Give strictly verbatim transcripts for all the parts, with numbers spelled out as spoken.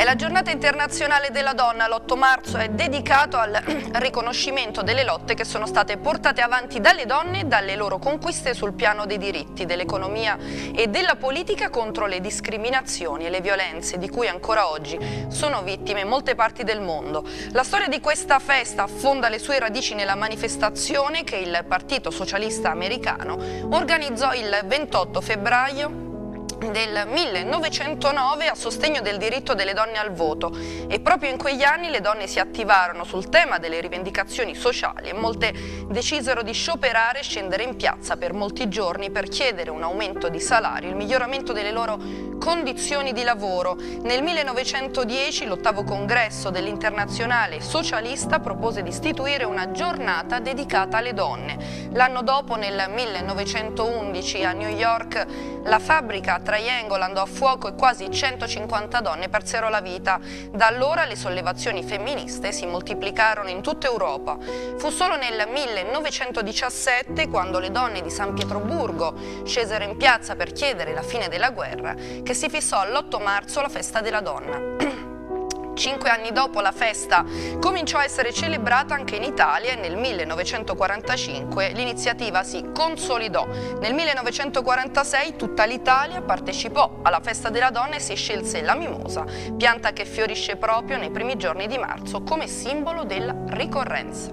Nella giornata internazionale della donna, l'otto marzo è dedicato al riconoscimento delle lotte che sono state portate avanti dalle donne e dalle loro conquiste sul piano dei diritti, dell'economia e della politica contro le discriminazioni e le violenze di cui ancora oggi sono vittime in molte parti del mondo. La storia di questa festa affonda le sue radici nella manifestazione che il Partito Socialista Americano organizzò il ventotto febbraio del millenovecentonove a sostegno del diritto delle donne al voto, e proprio in quegli anni le donne si attivarono sul tema delle rivendicazioni sociali e molte decisero di scioperare e scendere in piazza per molti giorni per chiedere un aumento di salario, il miglioramento delle loro condizioni di lavoro. Nel millenovecentodieci l'ottavo congresso dell'Internazionale Socialista propose di istituire una giornata dedicata alle donne. L'anno dopo, nel millenovecentoundici, a New York, la fabbrica Triangle andò a fuoco e quasi centocinquanta donne persero la vita. Da allora le sollevazioni femministe si moltiplicarono in tutta Europa. Fu solo nel millenovecentodiciassette, quando le donne di San Pietroburgo scesero in piazza per chiedere la fine della guerra, che si fissò all'otto marzo la festa della donna. Cinque anni dopo la festa cominciò a essere celebrata anche in Italia e nel millenovecentoquarantacinque l'iniziativa si consolidò. Nel millenovecentoquarantasei tutta l'Italia partecipò alla festa della donna e si scelse la mimosa, pianta che fiorisce proprio nei primi giorni di marzo come simbolo della ricorrenza.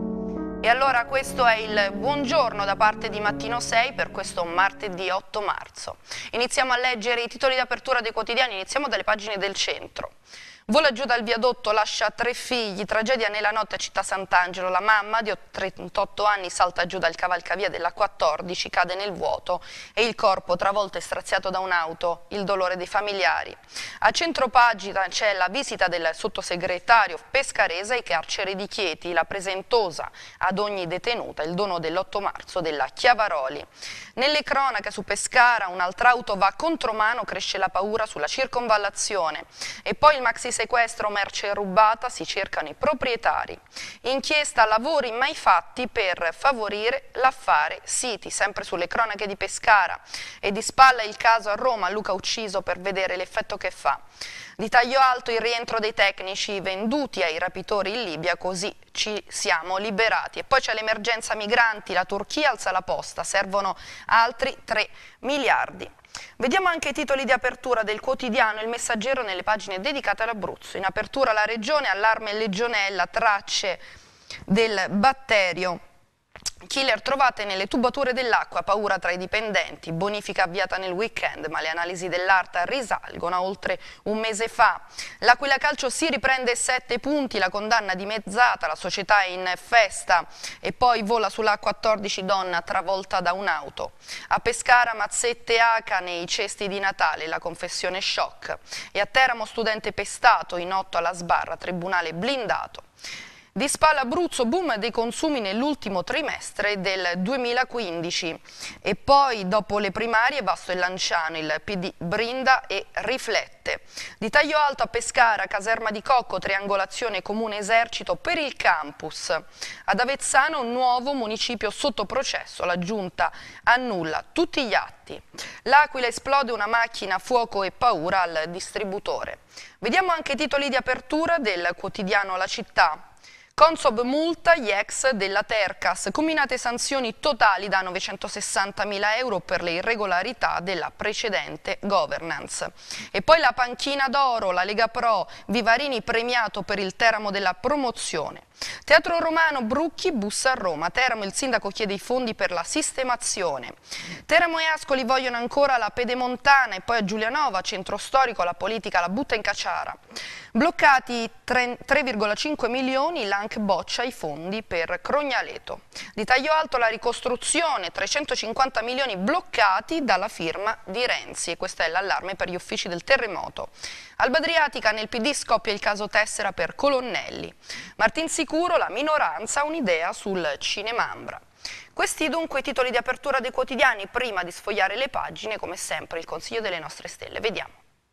E allora questo è il buongiorno da parte di Mattino sei per questo martedì otto marzo. Iniziamo a leggere i titoli d'apertura dei quotidiani, iniziamo dalle pagine del centro. Vola giù dal viadotto, lascia tre figli, tragedia nella notte a Città Sant'Angelo. La mamma di trentotto anni salta giù dal cavalcavia della quattordici, cade nel vuoto e il corpo travolto e straziato da un'auto, il dolore dei familiari. A centropagina c'è la visita del sottosegretario Pescarese ai carceri di Chieti, la presentosa ad ogni detenuta, il dono dell'otto marzo della Chiavaroli. Nelle cronache su Pescara un'altra auto va contromano, cresce la paura sulla circonvallazione e poi il maxi sequestro, merce rubata, si cercano i proprietari. Inchiesta, lavori mai fatti per favorire l'affare Siti, sempre sulle cronache di Pescara. E di spalla il caso a Roma, Luca ucciso per vedere l'effetto che fa. Di taglio alto il rientro dei tecnici venduti ai rapitori in Libia, così ci siamo liberati. E poi c'è l'emergenza migranti, la Turchia alza la posta, servono altri tre miliardi. Vediamo anche i titoli di apertura del quotidiano Il Messaggero nelle pagine dedicate all'Abruzzo. In apertura la regione, allarme legionella, tracce del batterio. Killer trovate nelle tubature dell'acqua, paura tra i dipendenti, bonifica avviata nel weekend, ma le analisi dell'Arta risalgono a oltre un mese fa. L'Aquila Calcio si riprende sette punti, la condanna dimezzata, la società è in festa e poi vola sulla quattordici donna travolta da un'auto. A Pescara Mazzette Aca nei cesti di Natale, la confessione shock. E a Teramo studente pestato, in otto alla sbarra, tribunale blindato. Di spalla Abruzzo, boom dei consumi nell'ultimo trimestre del duemilaquindici e poi dopo le primarie Vasto e Lanciano, il P D brinda e riflette. Di taglio alto a Pescara, caserma di Cocco, triangolazione comune esercito per il campus. Ad Avezzano un nuovo municipio sotto processo, la giunta annulla tutti gli atti. L'Aquila esplode una macchina, fuoco e paura al distributore. Vediamo anche i titoli di apertura del quotidiano La Città. Consob multa gli ex della Tercas, combinate sanzioni totali da novecentosessantamila euro per le irregolarità della precedente governance. E poi la panchina d'oro, la Lega Pro, Vivarini premiato per il Teramo della promozione. Teatro Romano, Brucchi bussa a Roma, Teramo il sindaco chiede i fondi per la sistemazione. Teramo e Ascoli vogliono ancora la Pedemontana e poi a Giulianova, centro storico, la politica la butta in caciara. Bloccati tre virgola cinque milioni, l'A N C boccia i fondi per Crognaleto. Di taglio alto la ricostruzione, trecentocinquanta milioni bloccati dalla firma di Renzi e questo è l'allarme per gli uffici del terremoto. Alba Adriatica, nel P D scoppia il caso Tessera per Colonnelli. Martin Sicuro, la minoranza ha un'idea sul Cinemambra. Questi dunque i titoli di apertura dei quotidiani. Prima di sfogliare le pagine, come sempre, il consiglio delle nostre stelle. Vediamo.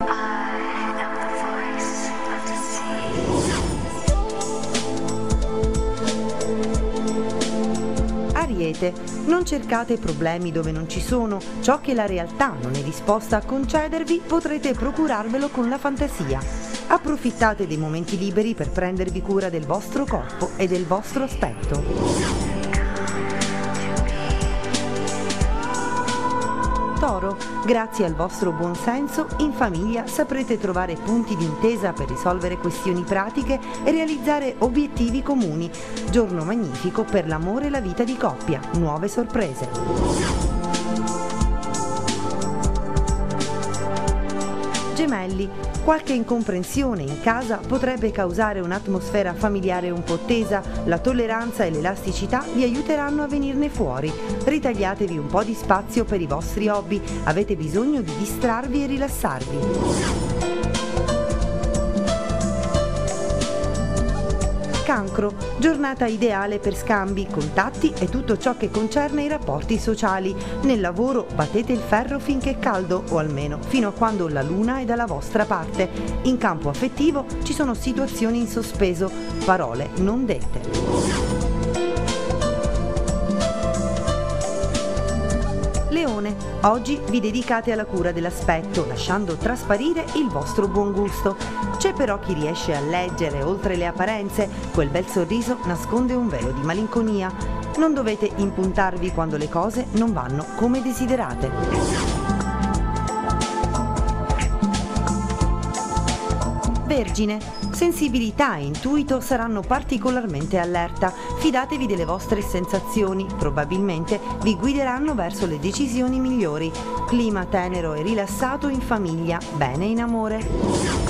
Ariete, non cercate problemi dove non ci sono, ciò che la realtà non è disposta a concedervi potrete procurarvelo con la fantasia. Approfittate dei momenti liberi per prendervi cura del vostro corpo e del vostro aspetto. Toro, grazie al vostro buon senso, in famiglia saprete trovare punti di intesa per risolvere questioni pratiche e realizzare obiettivi comuni. Giorno magnifico per l'amore e la vita di coppia. Nuove sorprese. Gemelli, qualche incomprensione in casa potrebbe causare un'atmosfera familiare un po' tesa. La tolleranza e l'elasticità vi aiuteranno a venirne fuori. Ritagliatevi un po' di spazio per i vostri hobby, avete bisogno di distrarvi e rilassarvi. Cancro, giornata ideale per scambi, contatti e tutto ciò che concerne i rapporti sociali. Nel lavoro battete il ferro finché è caldo, o almeno fino a quando la luna è dalla vostra parte. In campo affettivo ci sono situazioni in sospeso, parole non dette. Leone, oggi vi dedicate alla cura dell'aspetto, lasciando trasparire il vostro buon gusto. C'è però chi riesce a leggere oltre le apparenze, quel bel sorriso nasconde un velo di malinconia. Non dovete impuntarvi quando le cose non vanno come desiderate. Vergine, sensibilità e intuito saranno particolarmente allerta. Fidatevi delle vostre sensazioni, probabilmente vi guideranno verso le decisioni migliori. Clima tenero e rilassato in famiglia, bene in amore.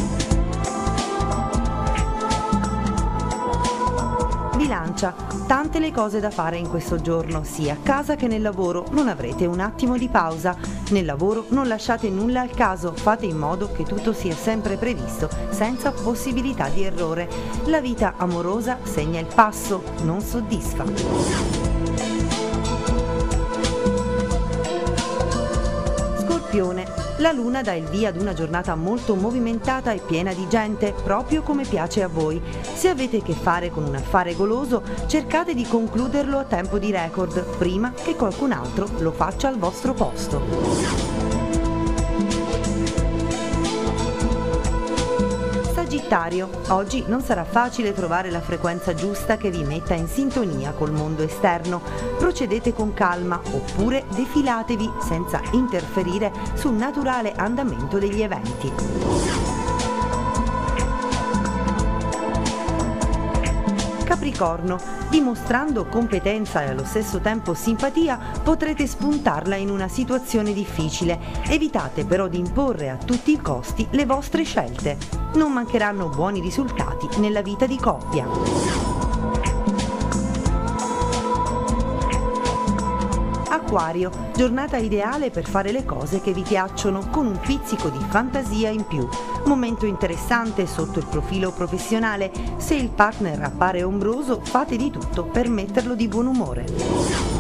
Bilancia, tante le cose da fare in questo giorno, sia a casa che nel lavoro, non avrete un attimo di pausa. Nel lavoro non lasciate nulla al caso, fate in modo che tutto sia sempre previsto, senza possibilità di errore. La vita amorosa segna il passo, non soddisfa. Scorpione, la luna dà il via ad una giornata molto movimentata e piena di gente, proprio come piace a voi. Se avete che fare con un affare goloso, cercate di concluderlo a tempo di record, prima che qualcun altro lo faccia al vostro posto. Sagittario, oggi non sarà facile trovare la frequenza giusta che vi metta in sintonia col mondo esterno. Procedete con calma oppure defilatevi senza interferire sul naturale andamento degli eventi. Capricorno, dimostrando competenza e allo stesso tempo simpatia, potrete spuntarla in una situazione difficile. Evitate però di imporre a tutti i costi le vostre scelte. Non mancheranno buoni risultati nella vita di coppia. Acquario, giornata ideale per fare le cose che vi piacciono, con un pizzico di fantasia in più. Momento interessante sotto il profilo professionale. Se il partner appare ombroso, fate di tutto per metterlo di buon umore.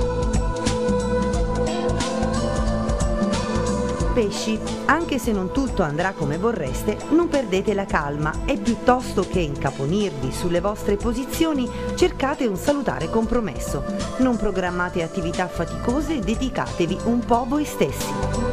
Pesci, anche se non tutto andrà come vorreste, non perdete la calma e piuttosto che incaponirvi sulle vostre posizioni, cercate un salutare compromesso. Non programmate attività faticose e dedicatevi un po' a voi stessi.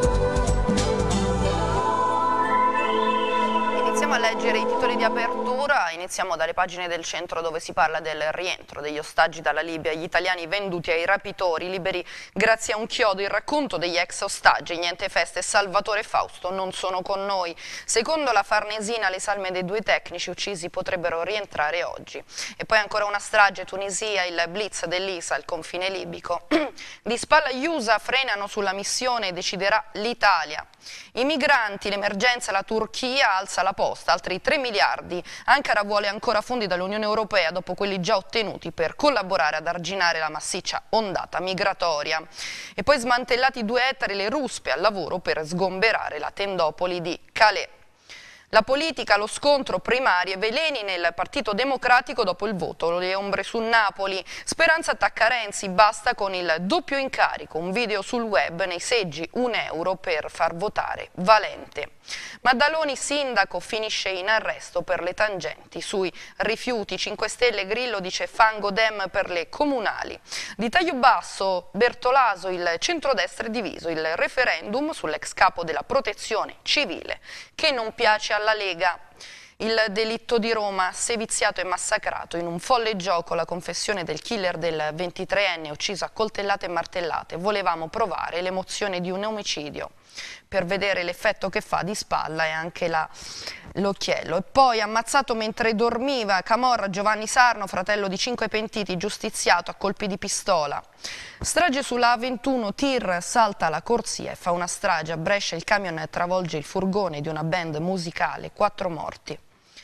Iniziamo a leggere i titoli di apertura, iniziamo dalle pagine del centro dove si parla del rientro degli ostaggi dalla Libia, gli italiani venduti ai rapitori, liberi grazie a un chiodo, il racconto degli ex ostaggi, niente feste, Salvatore e Fausto non sono con noi. Secondo la Farnesina le salme dei due tecnici uccisi potrebbero rientrare oggi. E poi ancora una strage, Tunisia, il blitz dell'I S A, il confine libico. Di spalla gli U S A frenano sulla missione, deciderà l'Italia. I migranti, l'emergenza, la Turchia alza la posta, altri tre miliardi. Ankara vuole ancora fondi dall'Unione Europea dopo quelli già ottenuti per collaborare ad arginare la massiccia ondata migratoria. E poi smantellati due ettari le ruspe al lavoro per sgomberare la tendopoli di Calais. La politica, lo scontro, primarie, veleni nel Partito Democratico dopo il voto, le ombre su Napoli, Speranza attacca Renzi, basta con il doppio incarico, un video sul web, nei seggi un euro per far votare Valente. Maddaloni, sindaco, finisce in arresto per le tangenti sui rifiuti, cinque Stelle, Grillo dice fango dem per le comunali. Di taglio basso, Bertolaso, il centrodestra è diviso, il referendum sull'ex capo della protezione civile che non piace alla Lega. Il delitto di Roma, seviziato e massacrato in un folle gioco, la confessione del killer del ventitreenne ucciso a coltellate e martellate. Volevamo provare l'emozione di un omicidio per vedere l'effetto che fa di spalla e anche l'occhiello. E poi ammazzato mentre dormiva a Camorra Giovanni Sarno, fratello di cinque pentiti, giustiziato a colpi di pistola. Strage sulla A ventuno, tir salta la corsia e fa una strage. A Brescia il camion travolge il furgone di una band musicale, quattro morti.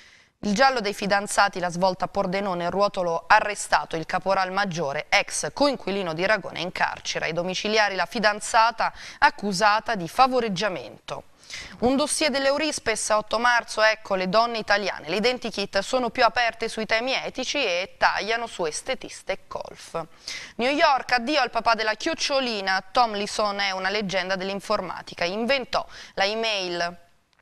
Il giallo dei fidanzati, la svolta a Pordenone, Ruotolo arrestato, il caporal maggiore, ex coinquilino di Ragone, in carcere. Ai domiciliari la fidanzata accusata di favoreggiamento. Un dossier dell'Eurispes, otto marzo, ecco le donne italiane. Le identikit sono più aperte sui temi etici e tagliano su estetiste e golf. New York, addio al papà della chiocciolina. Tomlinson è una leggenda dell'informatica, inventò la email.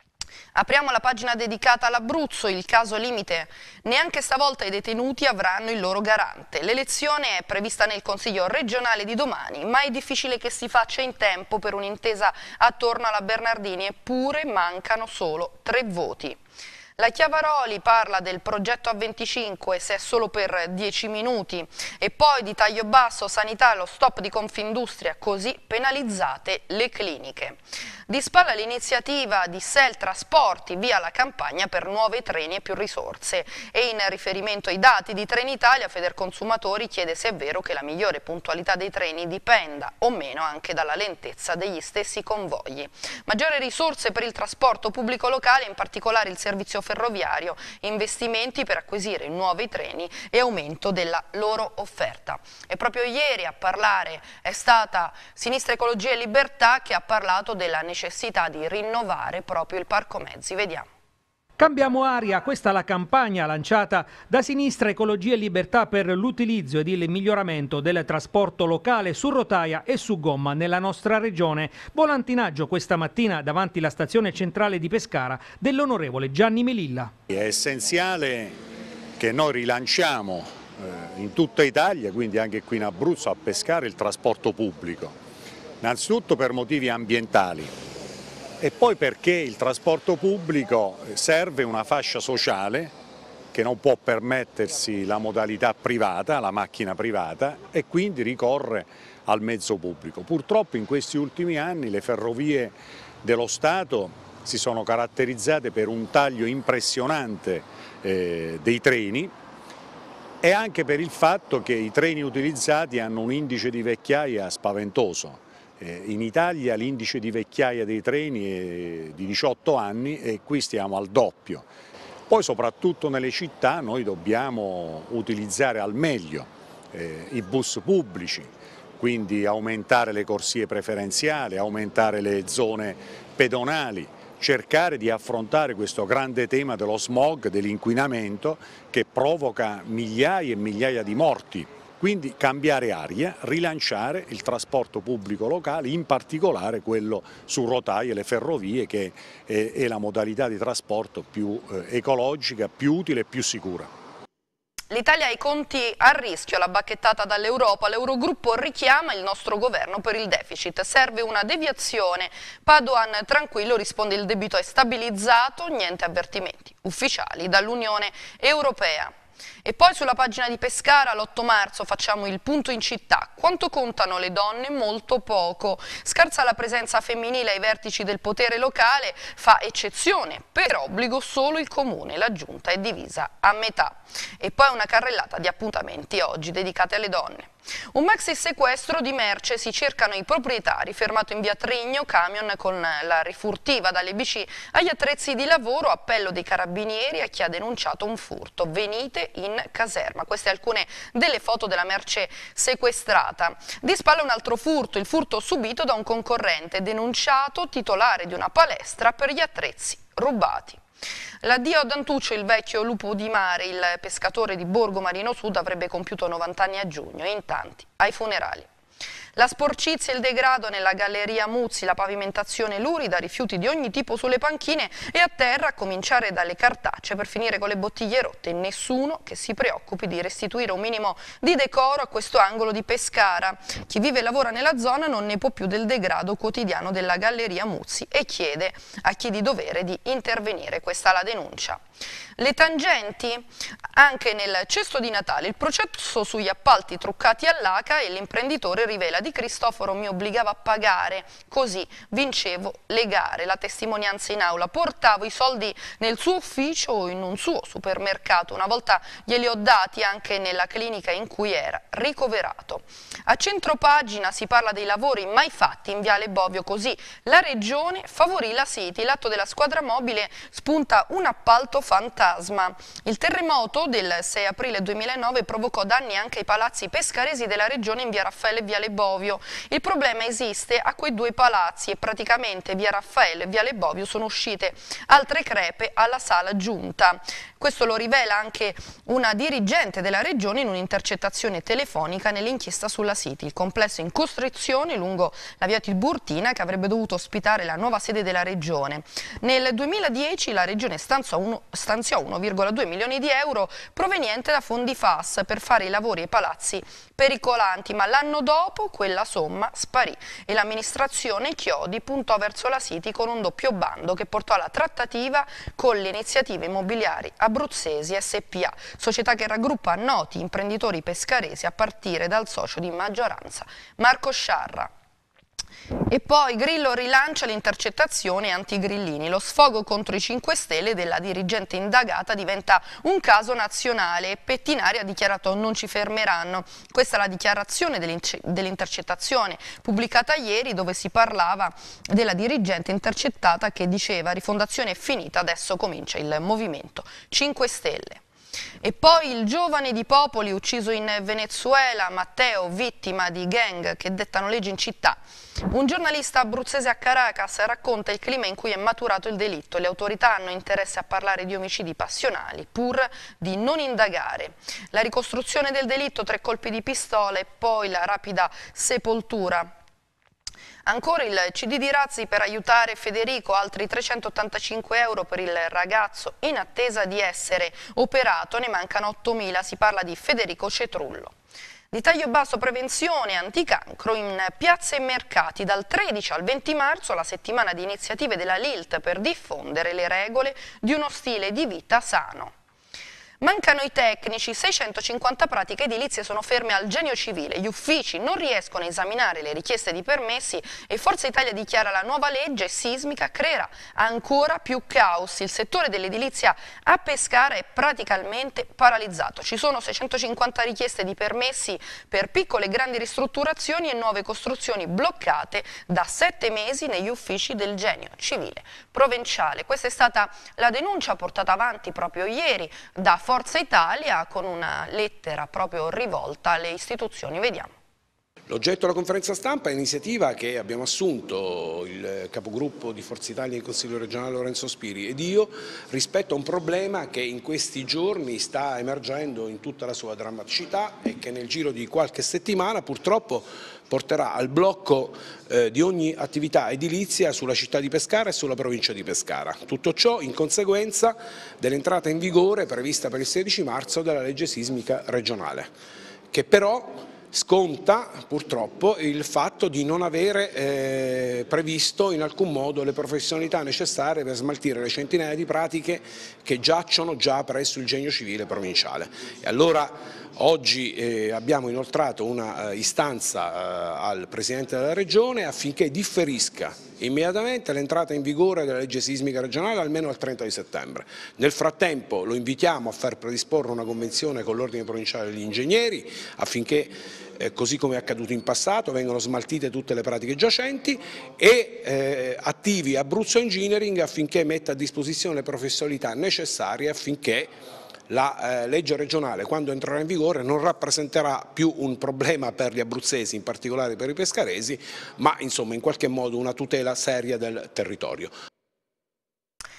Apriamo la pagina dedicata all'Abruzzo, il caso limite. Neanche stavolta i detenuti avranno il loro garante. L'elezione è prevista nel Consiglio regionale di domani, ma è difficile che si faccia in tempo per un'intesa attorno alla Bernardini, eppure mancano solo tre voti. La Chiavaroli parla del progetto A venticinque, se è solo per dieci minuti, e poi di taglio basso, sanità, lo stop di Confindustria, così penalizzate le cliniche. Di spalla l'iniziativa di Sel Trasporti, via la campagna per nuovi treni e più risorse. E in riferimento ai dati di Trenitalia, Federconsumatori chiede se è vero che la migliore puntualità dei treni dipenda o meno anche dalla lentezza degli stessi convogli. Maggiori risorse per il trasporto pubblico locale, in particolare il servizio ferroviario, investimenti per acquisire nuovi treni e aumento della loro offerta. E proprio ieri a parlare è stata Sinistra Ecologia e Libertà, che ha parlato della necessità di rinnovare proprio il parco mezzi. Vediamo. Cambiamo aria, questa è la campagna lanciata da Sinistra Ecologia e Libertà per l'utilizzo ed il miglioramento del trasporto locale su rotaia e su gomma nella nostra regione. Volantinaggio questa mattina davanti alla stazione centrale di Pescara dell'onorevole Gianni Melilla. È essenziale che noi rilanciamo eh, in tutta Italia, quindi anche qui in Abruzzo, a Pescara, il trasporto pubblico. Innanzitutto per motivi ambientali. E poi perché il trasporto pubblico serve una fascia sociale che non può permettersi la modalità privata, la macchina privata, e quindi ricorre al mezzo pubblico. Purtroppo in questi ultimi anni le ferrovie dello Stato si sono caratterizzate per un taglio impressionante eh, dei treni e anche per il fatto che i treni utilizzati hanno un indice di vecchiaia spaventoso. In Italia l'indice di vecchiaia dei treni è di diciotto anni e qui stiamo al doppio. Poi soprattutto nelle città noi dobbiamo utilizzare al meglio eh, i bus pubblici, quindi aumentare le corsie preferenziali, aumentare le zone pedonali, cercare di affrontare questo grande tema dello smog, dell'inquinamento che provoca migliaia e migliaia di morti. Quindi cambiare aria, rilanciare il trasporto pubblico locale, in particolare quello su rotaie, le ferrovie, che è, è la modalità di trasporto più eh, ecologica, più utile e più sicura. L'Italia ha i conti a rischio, la bacchettata dall'Europa, l'Eurogruppo richiama il nostro governo per il deficit, serve una deviazione. Padoan tranquillo, risponde il debito è stabilizzato, niente avvertimenti ufficiali dall'Unione Europea. E poi sulla pagina di Pescara, l'otto marzo, facciamo il punto in città. Quanto contano le donne? Molto poco. Scarsa la presenza femminile ai vertici del potere locale, fa eccezione per obbligo solo il comune. La giunta è divisa a metà. E poi una carrellata di appuntamenti oggi dedicate alle donne. Un maxi sequestro di merce, si cercano i proprietari, fermato in via Trigno, camion con la rifurtiva dalle bici agli attrezzi di lavoro, appello dei carabinieri a chi ha denunciato un furto, venite in caserma. Queste alcune delle foto della merce sequestrata. Di spalla un altro furto, il furto subito da un concorrente, denunciato titolare di una palestra per gli attrezzi rubati. L'addio a Dantuccio, il vecchio lupo di mare, il pescatore di Borgo Marino Sud, avrebbe compiuto novanta anni a giugno e in tanti ai funerali. La sporcizia e il degrado nella galleria Muzzi, la pavimentazione lurida, rifiuti di ogni tipo sulle panchine e a terra, a cominciare dalle cartacce per finire con le bottiglie rotte. Nessuno che si preoccupi di restituire un minimo di decoro a questo angolo di Pescara. Chi vive e lavora nella zona non ne può più del degrado quotidiano della galleria Muzzi e chiede a chi di dovere di intervenire. Questa è la denuncia. Le tangenti, anche nel cesto di Natale, il processo sugli appalti truccati all'A C A e l'imprenditore rivela: Di Cristoforo mi obbligava a pagare, così vincevo le gare. La testimonianza in aula: portavo i soldi nel suo ufficio o in un suo supermercato, una volta glieli ho dati anche nella clinica in cui era ricoverato. A centropagina si parla dei lavori mai fatti in Viale Bovio, così la regione favorì la City, l'atto della squadra mobile spunta un appalto fantasma. Il terremoto del sei aprile duemilanove provocò danni anche ai palazzi pescaresi della regione in via Raffaele e viale Bovio. Il problema esiste a quei due palazzi e praticamente via Raffaele e viale Bovio sono uscite altre crepe alla sala giunta. Questo lo rivela anche una dirigente della regione in un'intercettazione telefonica nell'inchiesta sulla City. Il complesso in costruzione lungo la via Tiburtina, che avrebbe dovuto ospitare la nuova sede della regione. Nel duemiladieci la regione stanziò uno virgola due milioni di euro proveniente da fondi F A S per fare i lavori ai palazzi pericolanti, ma l'anno dopo quella somma sparì e l'amministrazione Chiodi puntò verso la City con un doppio bando che portò alla trattativa con le iniziative immobiliari abruzzesi S P A, società che raggruppa noti imprenditori pescaresi a partire dal socio di maggioranza Marco Sciarra. E poi Grillo rilancia l'intercettazione anti-grillini. Lo sfogo contro i cinque Stelle della dirigente indagata diventa un caso nazionale e Pettinari ha dichiarato: non ci fermeranno. Questa è la dichiarazione dell'intercettazione pubblicata ieri, dove si parlava della dirigente intercettata che diceva: rifondazione è finita, adesso comincia il movimento cinque Stelle. E poi il giovane di Popoli ucciso in Venezuela, Matteo, vittima di gang che dettano leggi in città. Un giornalista abruzzese a Caracas racconta il clima in cui è maturato il delitto. Le autorità hanno interesse a parlare di omicidi passionali pur di non indagare. La ricostruzione del delitto, tre colpi di pistola e poi la rapida sepoltura. Ancora il C D di Razzi per aiutare Federico, altri trecentottantacinque euro per il ragazzo in attesa di essere operato, ne mancano ottomila, si parla di Federico Cetrullo. Di taglio basso prevenzione anticancro in piazze e mercati dal tredici al venti marzo, la settimana di iniziative della L I L T per diffondere le regole di uno stile di vita sano. Mancano i tecnici, seicentocinquanta pratiche edilizie sono ferme al Genio Civile, gli uffici non riescono a esaminare le richieste di permessi e Forza Italia dichiara: la nuova legge sismica creerà ancora più caos. Il settore dell'edilizia a Pescara è praticamente paralizzato. Ci sono seicentocinquanta richieste di permessi per piccole e grandi ristrutturazioni e nuove costruzioni bloccate da sette mesi negli uffici del Genio Civile provinciale. Questa è stata la denuncia portata avanti proprio ieri da Forza Italia con una lettera proprio rivolta alle istituzioni. Vediamo. L'oggetto della conferenza stampa è un'iniziativa che abbiamo assunto il capogruppo di Forza Italia in Consiglio regionale Lorenzo Spiri ed io rispetto a un problema che in questi giorni sta emergendo in tutta la sua drammaticità e che nel giro di qualche settimana purtroppo porterà al blocco eh, di ogni attività edilizia sulla città di Pescara e sulla provincia di Pescara. Tutto ciò in conseguenza dell'entrata in vigore prevista per il sedici marzo della legge sismica regionale, che però sconta purtroppo il fatto di non avere eh, previsto in alcun modo le professionalità necessarie per smaltire le centinaia di pratiche che giacciono già presso il Genio Civile provinciale. E allora oggi eh, abbiamo inoltrato una eh, istanza eh, al Presidente della Regione affinché differisca immediatamente l'entrata in vigore della legge sismica regionale almeno al trenta di settembre. Nel frattempo lo invitiamo a far predisporre una convenzione con l'Ordine Provinciale degli Ingegneri affinché, eh, così come è accaduto in passato, vengano smaltite tutte le pratiche giacenti e eh, attivi Abruzzo Engineering affinché metta a disposizione le professionalità necessarie affinché la eh, legge regionale, quando entrerà in vigore, non rappresenterà più un problema per gli abruzzesi, in particolare per i pescaresi, ma insomma in qualche modo una tutela seria del territorio.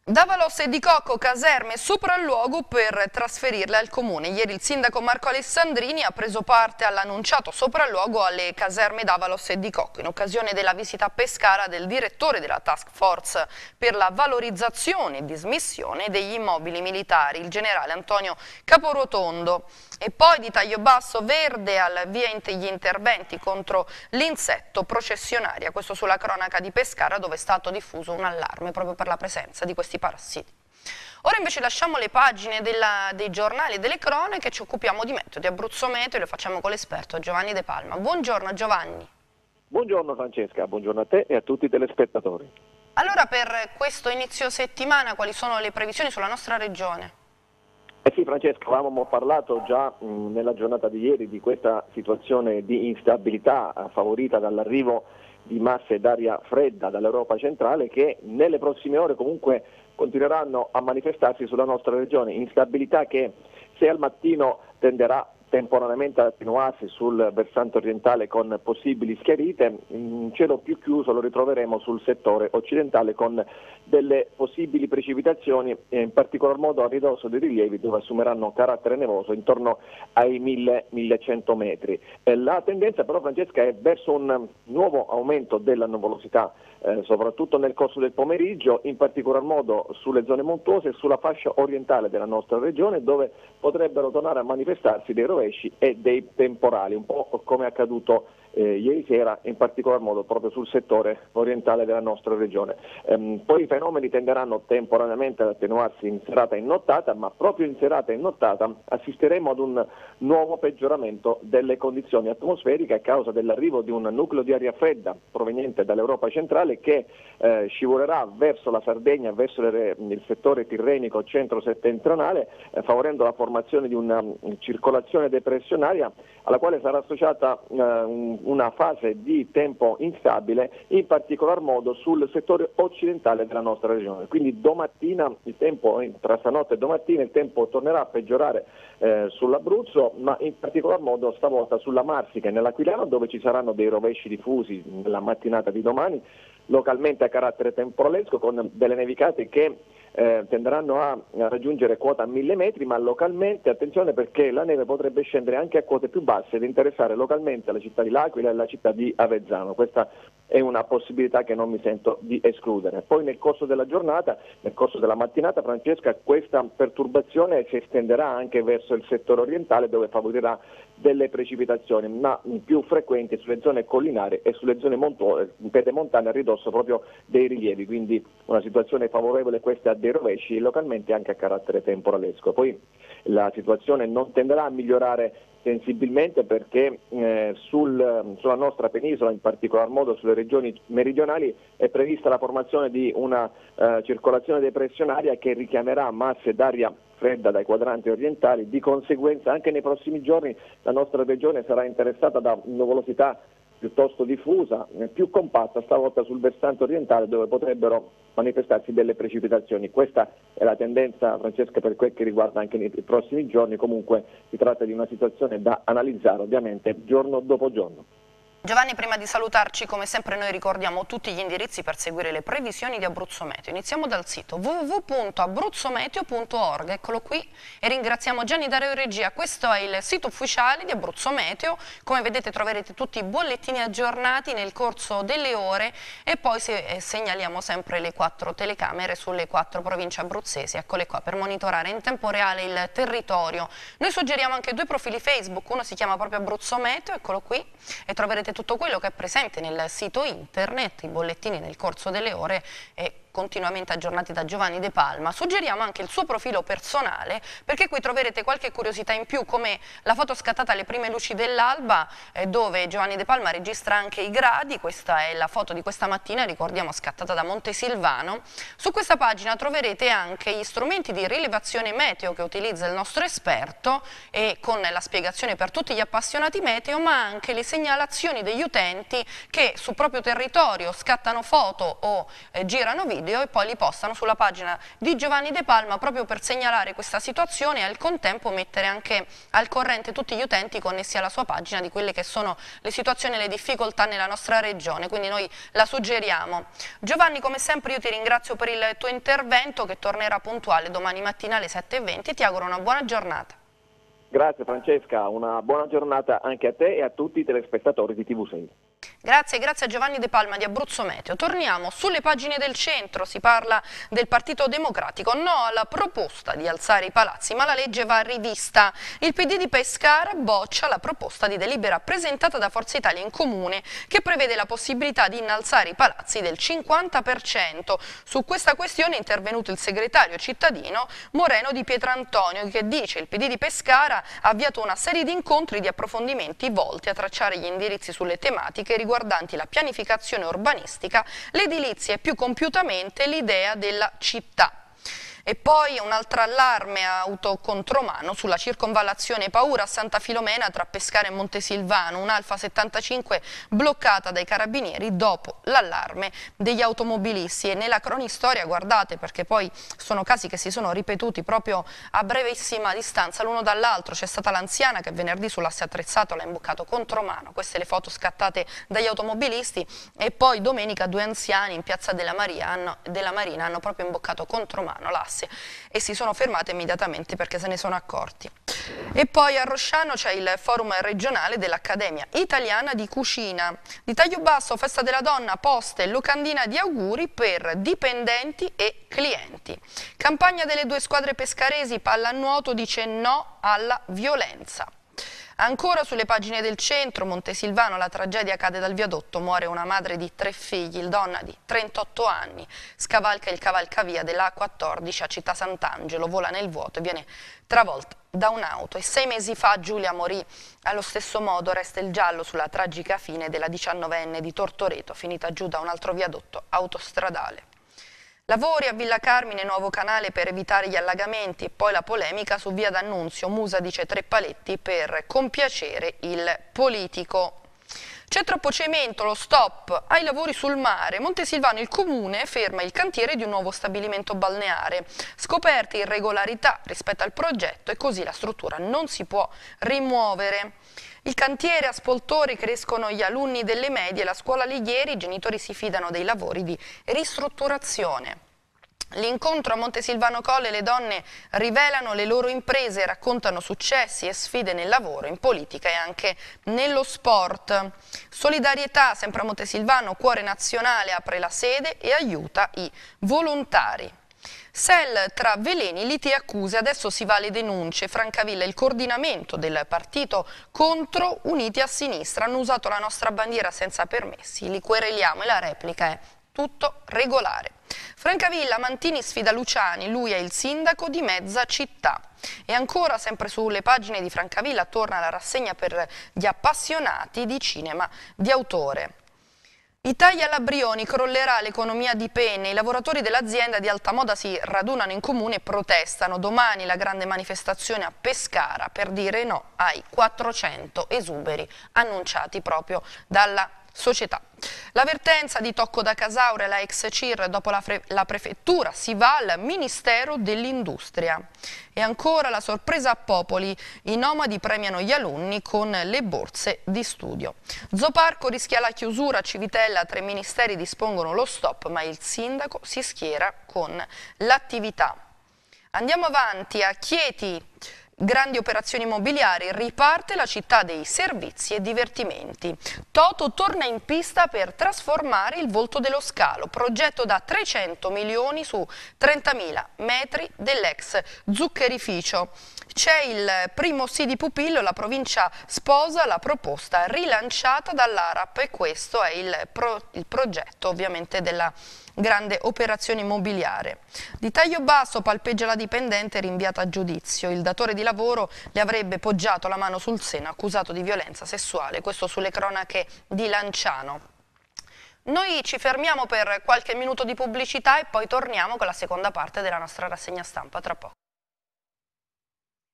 Davalos e Di Cocco, caserme sopralluogo per trasferirle al comune. Ieri il sindaco Marco Alessandrini ha preso parte all'annunciato sopralluogo alle caserme Davalos e Di Cocco in occasione della visita a Pescara del direttore della Task Force per la valorizzazione e dismissione degli immobili militari, il generale Antonio Caporotondo. E poi di taglio basso verde al via gli interventi contro l'insetto processionaria, questo sulla cronaca di Pescara dove è stato diffuso un allarme proprio per la presenza di questi parassiti. Ora invece lasciamo le pagine della, dei giornali e delle cronache e ci occupiamo di meteo, di Abruzzo Meteo, e lo facciamo con l'esperto Giovanni De Palma. Buongiorno Giovanni. Buongiorno Francesca, buongiorno a te e a tutti i telespettatori. Allora, per questo inizio settimana quali sono le previsioni sulla nostra regione? Eh sì Francesca, avevamo parlato già mh, nella giornata di ieri di questa situazione di instabilità eh, favorita dall'arrivo di masse d'aria fredda dall'Europa centrale che nelle prossime ore comunque continueranno a manifestarsi sulla nostra regione, instabilità che se al mattino tenderà temporaneamente ad attenuarsi sul versante orientale con possibili schiarite, in cielo più chiuso lo ritroveremo sul settore occidentale con delle possibili precipitazioni, in particolar modo a ridosso dei rilievi dove assumeranno carattere nevoso intorno ai mille millecento metri. La tendenza però Francesca è verso un nuovo aumento della nuvolosità, eh, soprattutto nel corso del pomeriggio, in particolar modo sulle zone montuose e sulla fascia orientale della nostra regione dove potrebbero tornare a manifestarsi dei rovesci e dei temporali, un po' come è accaduto eh, ieri sera, in particolar modo proprio sul settore orientale della nostra regione. Ehm, poi i fenomeni tenderanno temporaneamente ad attenuarsi in serata e in nottata, ma proprio in serata e in nottata assisteremo ad un nuovo peggioramento delle condizioni atmosferiche a causa dell'arrivo di un nucleo di aria fredda proveniente dall'Europa centrale che eh, scivolerà verso la Sardegna, verso le, il settore tirrenico centro-settentrionale, eh, favorendo la formazione di una um, circolazione depressionaria alla quale sarà associata eh, un, una fase di tempo instabile, in particolar modo sul settore occidentale della nostra regione. Quindi domattina, il tempo, tra stanotte e domattina, il tempo tornerà a peggiorare eh, sull'Abruzzo, ma in particolar modo stavolta sulla Marsica e nell'Aquilano, dove ci saranno dei rovesci diffusi nella mattinata di domani, localmente a carattere temporalesco, con delle nevicate che eh, tenderanno a raggiungere quota mille metri, ma localmente, attenzione, perché la neve potrebbe scendere anche a quote più basse ed interessare localmente la città di L'Aquila e la città di Avezzano. Questa è una possibilità che non mi sento di escludere. Poi nel corso della giornata, nel corso della mattinata, Francesca, questa perturbazione si estenderà anche verso il settore orientale dove favorirà delle precipitazioni, ma più frequenti sulle zone collinari e sulle zone pedemontane a ridosso proprio dei rilievi, quindi una situazione favorevole questa a dei rovesci localmente anche a carattere temporalesco. Poi la situazione non tenderà a migliorare sensibilmente perché eh, sul, sulla nostra penisola, in particolar modo sulle regioni meridionali, è prevista la formazione di una eh, circolazione depressionaria che richiamerà masse d'aria fredda dai quadranti orientali. Di conseguenza anche nei prossimi giorni la nostra regione sarà interessata da nuvolosità piuttosto diffusa, più compatta stavolta sul versante orientale dove potrebbero manifestarsi delle precipitazioni. Questa è la tendenza, Francesca, per quel che riguarda anche nei prossimi giorni. Comunque si tratta di una situazione da analizzare ovviamente giorno dopo giorno. Giovanni, prima di salutarci, come sempre noi ricordiamo tutti gli indirizzi per seguire le previsioni di Abruzzo Meteo. Iniziamo dal sito w w w punto abruzzometeo punto org, eccolo qui, e ringraziamo Gianni Dario in regia. Questo è il sito ufficiale di Abruzzo Meteo. Come vedete troverete tutti i bollettini aggiornati nel corso delle ore e poi se, eh, segnaliamo sempre le quattro telecamere sulle quattro province abruzzesi, eccole qua, per monitorare in tempo reale il territorio. Noi suggeriamo anche due profili Facebook, uno si chiama proprio Abruzzo Meteo, eccolo qui, e troverete tutto quello che è presente nel sito internet, i bollettini nel corso delle ore e continuamente aggiornati da Giovanni De Palma. Suggeriamo anche il suo profilo personale perché qui troverete qualche curiosità in più, come la foto scattata alle prime luci dell'alba eh, dove Giovanni De Palma registra anche i gradi. Questa è la foto di questa mattina, ricordiamo scattata da Montesilvano. Su questa pagina troverete anche gli strumenti di rilevazione meteo che utilizza il nostro esperto e con la spiegazione per tutti gli appassionati meteo, ma anche le segnalazioni degli utenti che sul proprio territorio scattano foto o eh, girano video video e poi li postano sulla pagina di Giovanni De Palma proprio per segnalare questa situazione e al contempo mettere anche al corrente tutti gli utenti connessi alla sua pagina di quelle che sono le situazioni e le difficoltà nella nostra regione, quindi noi la suggeriamo. Giovanni, come sempre io ti ringrazio per il tuo intervento che tornerà puntuale domani mattina alle sette e venti e ti auguro una buona giornata. Grazie Francesca, una buona giornata anche a te e a tutti i telespettatori di T V sei. Grazie, grazie a Giovanni De Palma di Abruzzo Meteo. Torniamo sulle pagine del centro, si parla del Partito Democratico, no alla proposta di alzare i palazzi, ma la legge va rivista. Il P D di Pescara boccia la proposta di delibera presentata da Forza Italia in comune che prevede la possibilità di innalzare i palazzi del cinquanta per cento. Su questa questione è intervenuto il segretario cittadino Moreno di Pietrantonio che dice il P D di Pescara ha avviato una serie di incontri di approfondimenti volti a tracciare gli indirizzi sulle tematiche riguardanti la pianificazione urbanistica, l'edilizia e più compiutamente l'idea della città. E poi un altro allarme auto contromano sulla circonvallazione Paura a Santa Filomena tra Pescara e Montesilvano, un'Alfa settantacinque bloccata dai carabinieri dopo l'allarme degli automobilisti. E nella cronistoria, guardate, perché poi sono casi che si sono ripetuti proprio a brevissima distanza l'uno dall'altro, c'è stata l'anziana che venerdì sull'asse attrezzato l'ha imboccato contromano, queste le foto scattate dagli automobilisti, e poi domenica due anziani in piazza della, Maria hanno, della Marina hanno proprio imboccato contromano l'asse e si sono fermate immediatamente perché se ne sono accorti. E poi a Rosciano c'è il forum regionale dell'Accademia Italiana di Cucina. Di taglio basso, festa della donna, poste, locandina di auguri per dipendenti e clienti. Campagna delle due squadre pescaresi, pallanuoto dice no alla violenza. Ancora sulle pagine del centro, Montesilvano, la tragedia cade dal viadotto, muore una madre di tre figli, il donna di trentotto anni, scavalca il cavalcavia della A quattordici a Città Sant'Angelo, vola nel vuoto e viene travolta da un'auto. E sei mesi fa Giulia morì allo stesso modo, resta il giallo sulla tragica fine della diciannovenne di Tortoreto, finita giù da un altro viadotto autostradale. Lavori a Villa Carmine, nuovo canale per evitare gli allagamenti e poi la polemica su via D'Annunzio, Musa dice tre paletti per compiacere il politico. C'è troppo cemento, lo stop ai lavori sul mare. Montesilvano, il comune ferma il cantiere di un nuovo stabilimento balneare. Scoperte irregolarità rispetto al progetto e così la struttura non si può rimuovere. Il cantiere a Spoltori, crescono gli alunni delle medie, la scuola Lighieri, i genitori si fidano dei lavori di ristrutturazione. L'incontro a Montesilvano Colle, le donne rivelano le loro imprese, raccontano successi e sfide nel lavoro, in politica e anche nello sport. Solidarietà, sempre a Montesilvano, Cuore Nazionale apre la sede e aiuta i volontari. S E L tra veleni, liti e accuse, adesso si va alle denunce. Francavilla, il coordinamento del partito contro Uniti a Sinistra, hanno usato la nostra bandiera senza permessi, li quereliamo e la replica è tutto regolare. Francavilla, Mantini sfida Luciani, lui è il sindaco di mezza città. E ancora, sempre sulle pagine di Francavilla, torna la rassegna per gli appassionati di cinema di autore. Italia alla Brioni, crollerà l'economia di Penne, i lavoratori dell'azienda di Altamoda si radunano in comune e protestano. Domani la grande manifestazione a Pescara per dire no ai quattrocento esuberi annunciati proprio dalla società. L'avvertenza di tocco da Casaure, la ex C I R, dopo la, la prefettura si va al Ministero dell'Industria. E ancora la sorpresa a Popoli, i nomadi premiano gli alunni con le borse di studio. Zooparco rischia la chiusura, Civitella, tre ministeri dispongono lo stop, ma il sindaco si schiera con l'attività. Andiamo avanti a Chieti. Grandi operazioni immobiliari, riparte la città dei servizi e divertimenti. Toto torna in pista per trasformare il volto dello scalo, progetto da trecento milioni su trentamila metri dell'ex zuccherificio. C'è il primo sì di Pupillo, la provincia sposa la proposta rilanciata dall'A R A P e questo è il, pro, il progetto ovviamente della grande operazione immobiliare. Di taglio basso, palpeggia la dipendente rinviata a giudizio. Il datore di lavoro le avrebbe poggiato la mano sul seno accusato di violenza sessuale, questo sulle cronache di Lanciano. Noi ci fermiamo per qualche minuto di pubblicità e poi torniamo con la seconda parte della nostra rassegna stampa tra poco.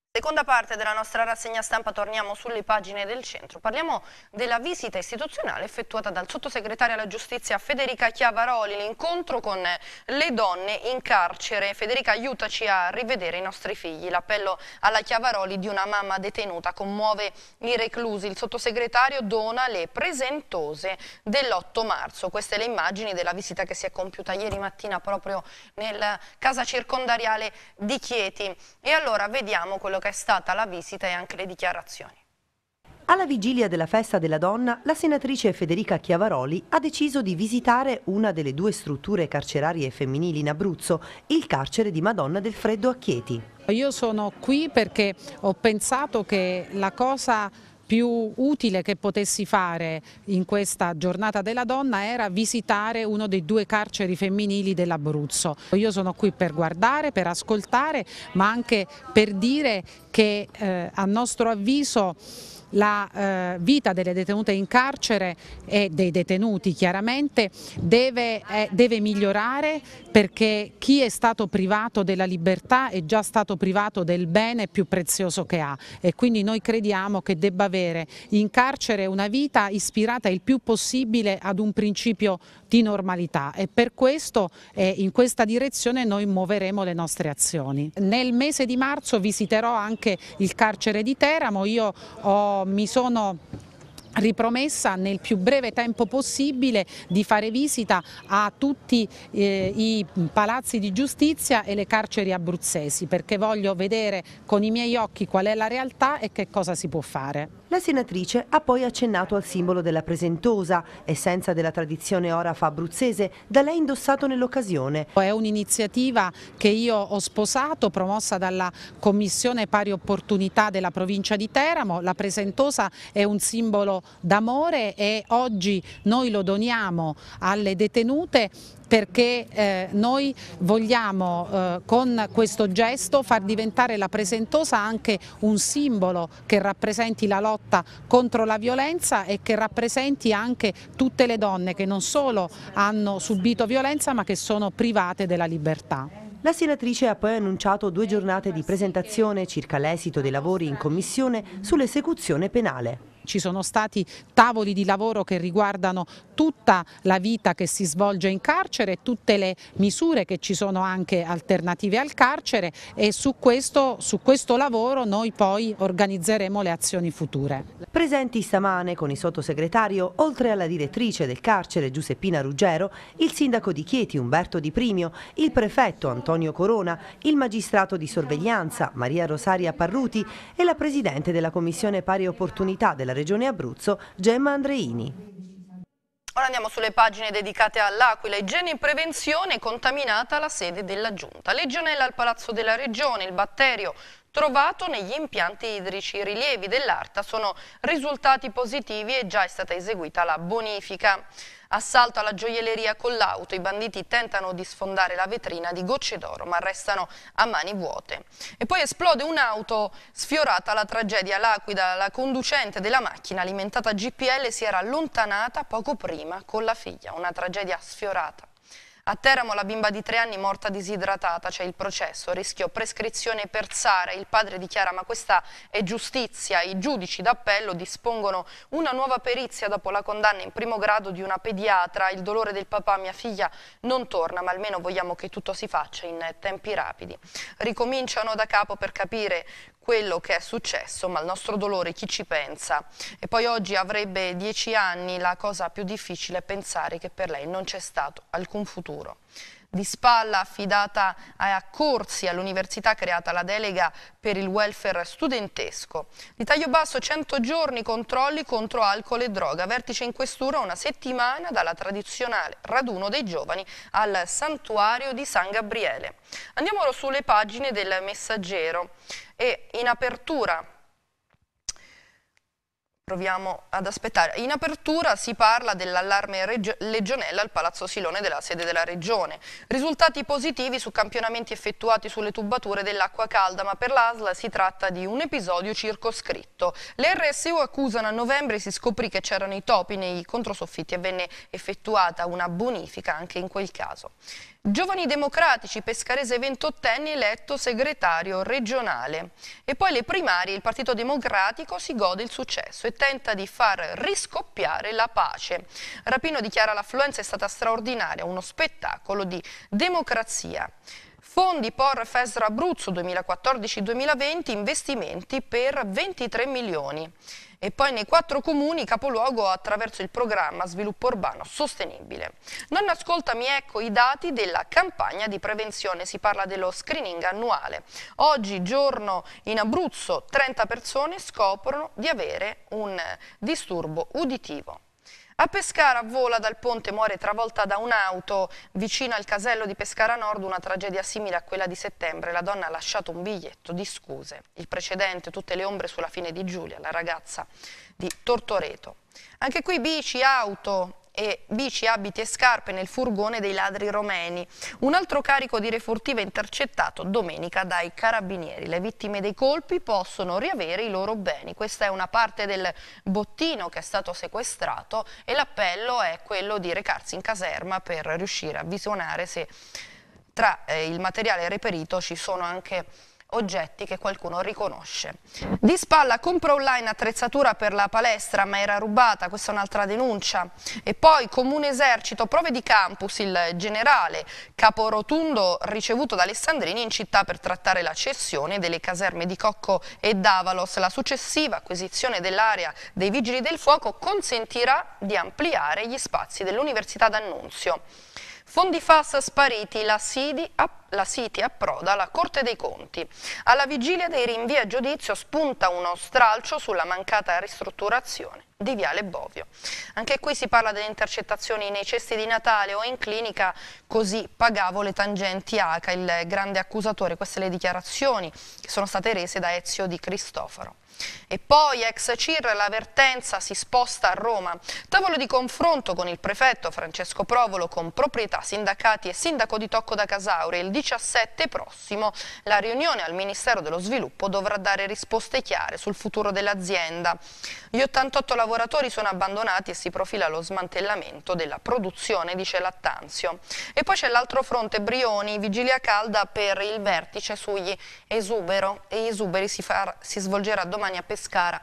Seconda parte della nostra rassegna stampa, torniamo sulle pagine del centro. Parliamo della visita istituzionale effettuata dal sottosegretario alla giustizia Federica Chiavaroli, l'incontro con le donne in carcere. Federica, aiutaci a rivedere i nostri figli. L'appello alla Chiavaroli di una mamma detenuta commuove i reclusi. Il sottosegretario dona le presentose dell'otto marzo. Queste le immagini della visita che si è compiuta ieri mattina proprio nella casa circondariale di Chieti. E allora vediamo quello che è stata la visita e anche le dichiarazioni. Alla vigilia della festa della donna, la senatrice Federica Chiavaroli ha deciso di visitare una delle due strutture carcerarie femminili in Abruzzo, il carcere di Madonna del Freddo a Chieti. Io sono qui perché ho pensato che la cosa più utile che potessi fare in questa giornata della donna era visitare uno dei due carceri femminili dell'Abruzzo. Io sono qui per guardare, per ascoltare, ma anche per dire che eh, a nostro avviso la eh, vita delle detenute in carcere e dei detenuti chiaramente deve, eh, deve migliorare, perché chi è stato privato della libertà è già stato privato del bene più prezioso che ha, e quindi noi crediamo che debba avere in carcere una vita ispirata il più possibile ad un principio di normalità, e per questo eh, in questa direzione noi muoveremo le nostre azioni. Nel mese di marzo visiterò anche il carcere di Teramo. Io ho mi sono ripromessa nel più breve tempo possibile di fare visita a tutti eh, i palazzi di giustizia e le carceri abruzzesi, perché voglio vedere con i miei occhi qual è la realtà e che cosa si può fare. La senatrice ha poi accennato al simbolo della presentosa, essenza della tradizione orafa abruzzese, da lei indossato nell'occasione. È un'iniziativa che io ho sposato, promossa dalla Commissione Pari Opportunità della provincia di Teramo. La presentosa è un simbolo d'amore e oggi noi lo doniamo alle detenute, perché eh, noi vogliamo eh, con questo gesto far diventare la presentosa anche un simbolo che rappresenti la lotta contro la violenza e che rappresenti anche tutte le donne che non solo hanno subito violenza ma che sono private della libertà. La senatrice ha poi annunciato due giornate di presentazione circa l'esito dei lavori in commissione sull'esecuzione penale. Ci sono stati tavoli di lavoro che riguardano tutta la vita che si svolge in carcere, tutte le misure che ci sono anche alternative al carcere, e su questo, su questo lavoro noi poi organizzeremo le azioni future. Presenti stamane con il sottosegretario, oltre alla direttrice del carcere Giuseppina Ruggero, il sindaco di Chieti Umberto Di Primio, il prefetto Antonio Corona, il magistrato di sorveglianza Maria Rosaria Parruti e la presidente della Commissione Pari Opportunità della Regione Abruzzo Gemma Andreini. Ora andiamo sulle pagine dedicate all'Aquila. Igiene e prevenzione, contaminata la sede della Giunta. Legionella al Palazzo della Regione, il batterio trovato negli impianti idrici. I rilievi dell'Arta sono risultati positivi e già è stata eseguita la bonifica. Assalto alla gioielleria con l'auto, i banditi tentano di sfondare la vetrina di gocce d'oro ma restano a mani vuote. E poi esplode un'auto sfiorata alla tragedia all'Aquila. La conducente della macchina alimentata a G P L si era allontanata poco prima con la figlia, una tragedia sfiorata. A Teramo la bimba di tre anni morta disidratata, c'è il processo, rischio prescrizione per Sara. Il padre dichiara: ma questa è giustizia. I giudici d'appello dispongono una nuova perizia dopo la condanna in primo grado di una pediatra. Il dolore del papà, mia figlia non torna, ma almeno vogliamo che tutto si faccia in tempi rapidi. Ricominciano da capo per capire quello che è successo, ma il nostro dolore chi ci pensa? E poi oggi avrebbe dieci anni, la cosa più difficile è pensare che per lei non c'è stato alcun futuro. Di spalla affidata a corsi all'università, creata la delega per il welfare studentesco. Di taglio basso cento giorni, controlli contro alcol e droga. Vertice in questura una settimana dalla tradizionale raduno dei giovani al santuario di San Gabriele. Andiamo ora sulle pagine del Messaggero e in apertura proviamo ad aspettare. In apertura si parla dell'allarme legionella al Palazzo Silone della sede della Regione. Risultati positivi su campionamenti effettuati sulle tubature dell'acqua calda, ma per l'A S L si tratta di un episodio circoscritto. Le R S U accusano a novembre, si scoprì che c'erano i topi nei controsoffitti e venne effettuata una bonifica anche in quel caso. Giovani Democratici, pescarese ventottenne eletto segretario regionale. E poi le primarie, il Partito Democratico si gode il successo e tenta di far riscoppiare la pace. Rapino dichiara l'affluenza è stata straordinaria, uno spettacolo di democrazia. Fondi P O R FESR Abruzzo duemilaquattordici duemilaventi, investimenti per ventitré milioni. E poi nei quattro comuni capoluogo attraverso il programma Sviluppo Urbano Sostenibile. Non ascoltami, ecco i dati della campagna di prevenzione, si parla dello screening annuale. Oggi, giorno in Abruzzo, trenta persone scoprono di avere un disturbo uditivo. A Pescara vola dal ponte, muore travolta da un'auto vicino al casello di Pescara Nord, una tragedia simile a quella di settembre. La donna ha lasciato un biglietto di scuse. Il precedente, tutte le ombre sulla fine di Giulia, la ragazza di Tortoreto. Anche qui bici, auto e bici, abiti e scarpe nel furgone dei ladri romeni. Un altro carico di refurtive intercettato domenica dai carabinieri. Le vittime dei colpi possono riavere i loro beni. Questa è una parte del bottino che è stato sequestrato e l'appello è quello di recarsi in caserma per riuscire a visionare se tra eh, il materiale reperito ci sono anche oggetti che qualcuno riconosce. Di Spalla compra online attrezzatura per la palestra ma era rubata, questa è un'altra denuncia. E poi Comune Esercito, prove di campus, il generale Caporotundo ricevuto da Alessandrini in città per trattare la cessione delle caserme di Cocco e Davalos. La successiva acquisizione dell'area dei Vigili del Fuoco consentirà di ampliare gli spazi dell'Università d'Annunzio. Fondi F A S spariti, la Citi, la Citi approda alla Corte dei Conti. Alla vigilia dei rinvii a giudizio spunta uno stralcio sulla mancata ristrutturazione di Viale Bovio. Anche qui si parla delle intercettazioni nei cesti di Natale o in clinica, così pagavo le tangenti A C A, il grande accusatore. Queste le dichiarazioni che sono state rese da Ezio Di Cristofaro. E poi ex C I R, l'avvertenza si sposta a Roma. Tavolo di confronto con il prefetto Francesco Provolo, con proprietà, sindacati e sindaco di Tocco da Casaure. Il diciassette prossimo la riunione al Ministero dello Sviluppo dovrà dare risposte chiare sul futuro dell'azienda. Gli ottantotto lavoratori sono abbandonati e si profila lo smantellamento della produzione, dice Lattanzio. E poi c'è l'altro fronte, Brioni, vigilia calda per il vertice sugli esubero e gli esuberi si, far, si svolgerà domani a Pescara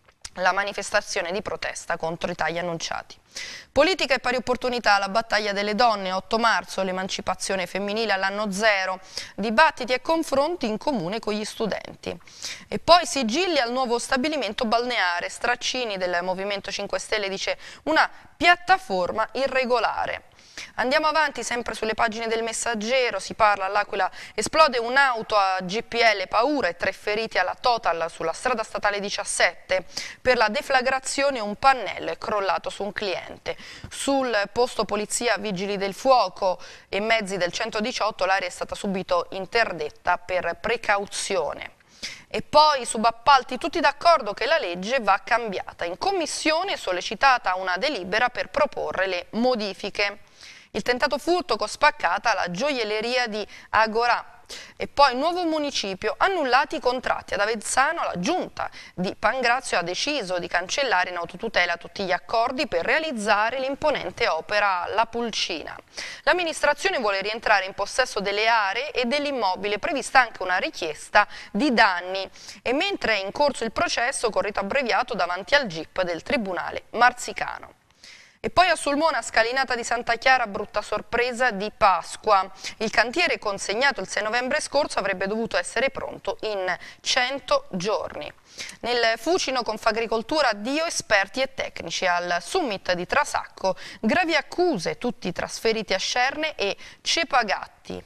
la manifestazione di protesta contro i tagli annunciati. Politica e pari opportunità, la battaglia delle donne, otto marzo, l'emancipazione femminile all'anno zero, dibattiti e confronti in comune con gli studenti. E poi sigilli al nuovo stabilimento balneare, Straccini del Movimento cinque Stelle dice una piattaforma irregolare. Andiamo avanti sempre sulle pagine del Messaggero, si parla all'Aquila, esplode un'auto a G P L, paura e tre feriti alla Total sulla strada statale diciassette. Per la deflagrazione un pannello è crollato su un cliente. Sul posto polizia, vigili del fuoco e mezzi del centodiciotto, l'area è stata subito interdetta per precauzione. E poi subappalti, tutti d'accordo che la legge va cambiata. In commissione è sollecitata una delibera per proporre le modifiche. Il tentato furto con spaccata alla gioielleria di Agorà. E poi nuovo municipio, annullati i contratti. Ad Avezzano la giunta di Pangrazio ha deciso di cancellare in autotutela tutti gli accordi per realizzare l'imponente opera La Pulcina. L'amministrazione vuole rientrare in possesso delle aree e dell'immobile, prevista anche una richiesta di danni. E mentre è in corso il processo con rito abbreviato davanti al G I P del Tribunale Marzicano. E poi a Sulmona, scalinata di Santa Chiara, brutta sorpresa di Pasqua. Il cantiere consegnato il sei novembre scorso avrebbe dovuto essere pronto in cento giorni. Nel Fucino, Confagricoltura, addio esperti e tecnici. Al Summit di Trasacco, gravi accuse, tutti trasferiti a Scerne e Cepagatti.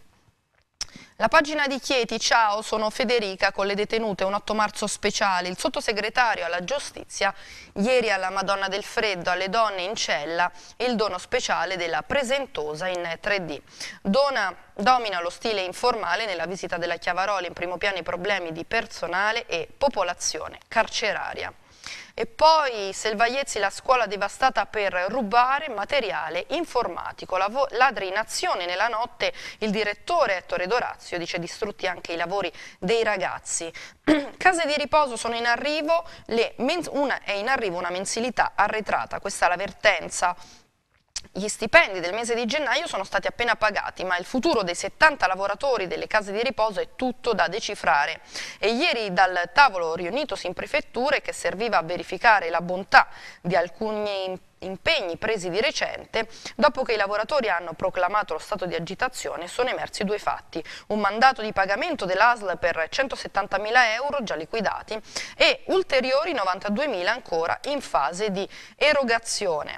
La pagina di Chieti, ciao, sono Federica, con le detenute un otto marzo speciale. Il sottosegretario alla giustizia ieri alla Madonna del Freddo, alle donne in cella, il dono speciale della Presentosa in tre D. Dona, domina lo stile informale nella visita della Chiavaroli, in primo piano i problemi di personale e popolazione carceraria. E poi Selvagliezzi, la scuola devastata per rubare materiale informatico. Ladri in azione nella notte, il direttore Ettore Dorazio dice distrutti anche i lavori dei ragazzi. Case di riposo sono in arrivo, le una, è in arrivo una mensilità arretrata, questa è l'avvertenza Gli stipendi del mese di gennaio sono stati appena pagati, ma il futuro dei settanta lavoratori delle case di riposo è tutto da decifrare. E ieri dal tavolo riunitosi in prefetture, che serviva a verificare la bontà di alcuni impegni presi di recente, dopo che i lavoratori hanno proclamato lo stato di agitazione, sono emersi due fatti: un mandato di pagamento dell'A S L per centosettantamila euro già liquidati e ulteriori novantaduemila ancora in fase di erogazione.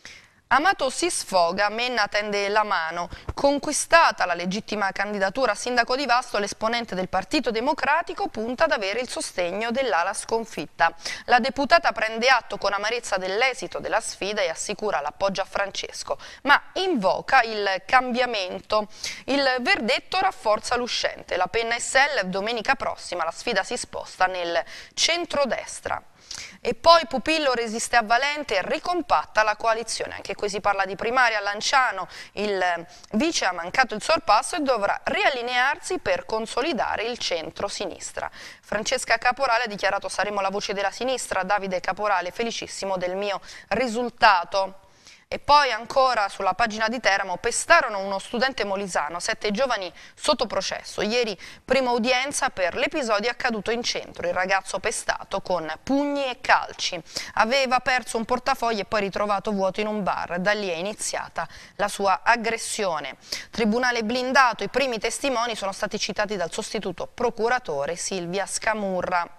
Amato si sfoga, Menna tende la mano. Conquistata la legittima candidatura a sindaco di Vasto, l'esponente del Partito Democratico punta ad avere il sostegno dell'ala sconfitta. La deputata prende atto con amarezza dell'esito della sfida e assicura l'appoggio a Francesco, ma invoca il cambiamento. Il verdetto rafforza l'uscente. La penna S L domenica prossima, la sfida si sposta nel centrodestra. E poi Pupillo resiste a Valente e ricompatta la coalizione. Anche qui si parla di primaria. A Lanciano il vice ha mancato il sorpasso e dovrà riallinearsi per consolidare il centro-sinistra. Francesca Caporale ha dichiarato: saremo la voce della sinistra. Davide Caporale, felicissimo del mio risultato. E poi ancora sulla pagina di Teramo, pestarono uno studente molisano, sette giovani sotto processo. Ieri prima udienza per l'episodio accaduto in centro. Il ragazzo pestato con pugni e calci. Aveva perso un portafogli e poi ritrovato vuoto in un bar. Da lì è iniziata la sua aggressione. Tribunale blindato, i primi testimoni sono stati citati dal sostituto procuratore Silvia Scamurra.